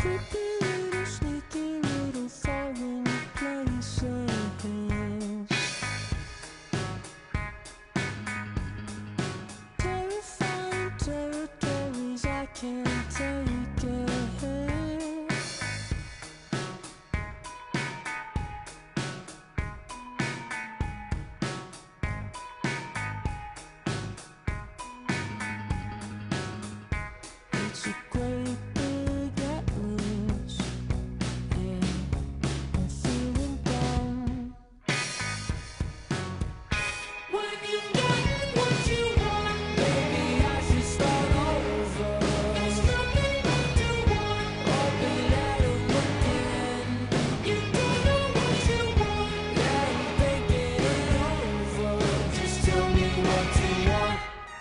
Creepy little, sneaky little foreign places. Terrifying territories I can't take it. It's a great big atlas, and I'm feeling down. When you get what you want, maybe I should start over. There's nothing left to want, open at 'em again. You don't know what you want, yeah, I'm thinking it over. Just tell me what you want.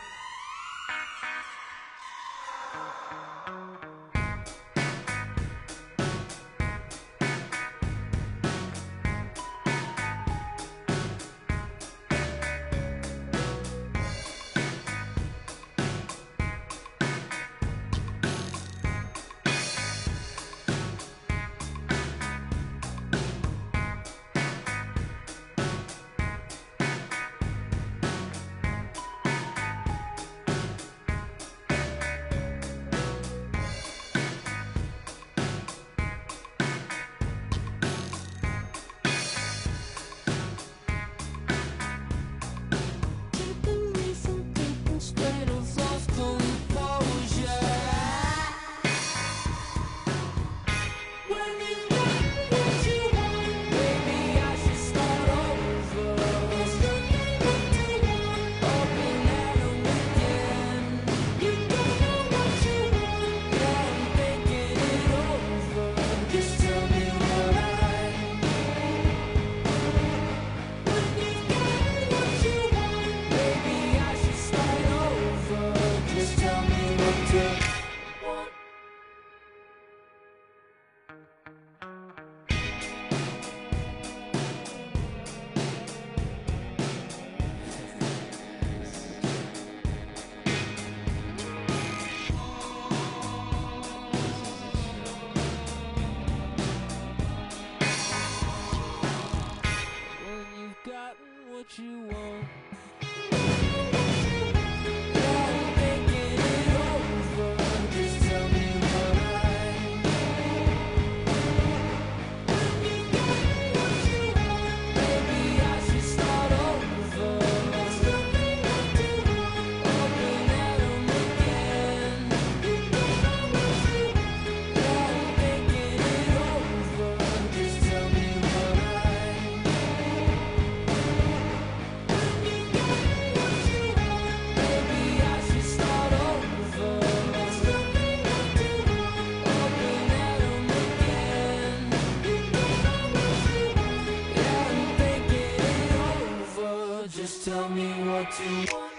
Keeping me from thinking straight of lost composure. When you got what you want, maybe I should start over. There's nothing left to want, open at 'em again. You don't know what you want, yeah, I'm thinking it over. Just tell me what I. When you got what you want, maybe I should start over. Just tell me what you want. When you've gotten what you want, yeah, I'm thinking it over. Just tell me what I. When you got what you want, maybe I should start over. There's nothing left to want, open at 'em again. You don't know what you want, yeah, I'm thinking it over. Just tell me what I. When you got what you want, maybe I should start over. There's nothing left to want, open at 'em again. You don't know what you want, yeah, I'm thinking it over. Just tell me what you want.